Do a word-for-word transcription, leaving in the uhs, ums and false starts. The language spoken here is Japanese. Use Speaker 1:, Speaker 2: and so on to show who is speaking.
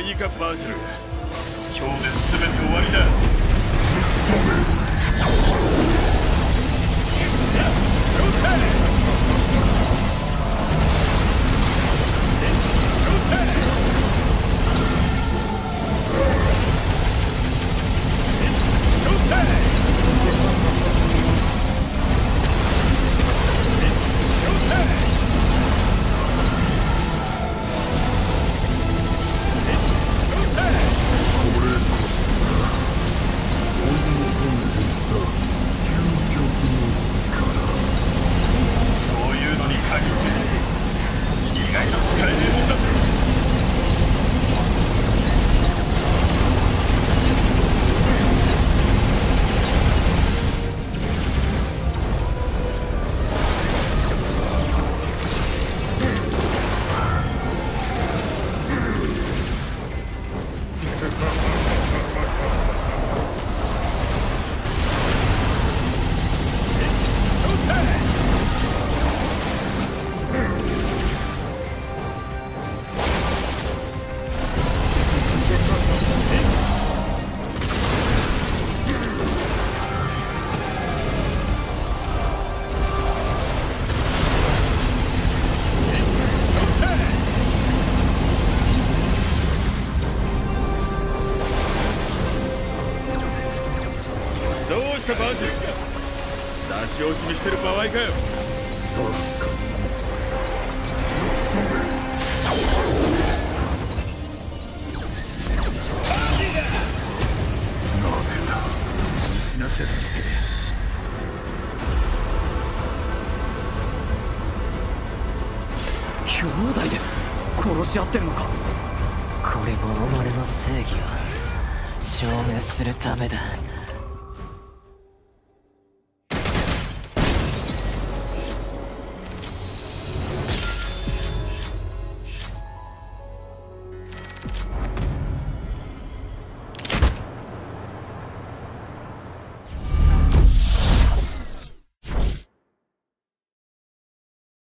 Speaker 1: いいかバージル、今日で全て終わりだ。バージル、出し惜しみしてる場合かよ。確かなぜだ、なぜだって
Speaker 2: 兄弟で殺し合ってるのか。
Speaker 3: これも己の正義を証明するためだ。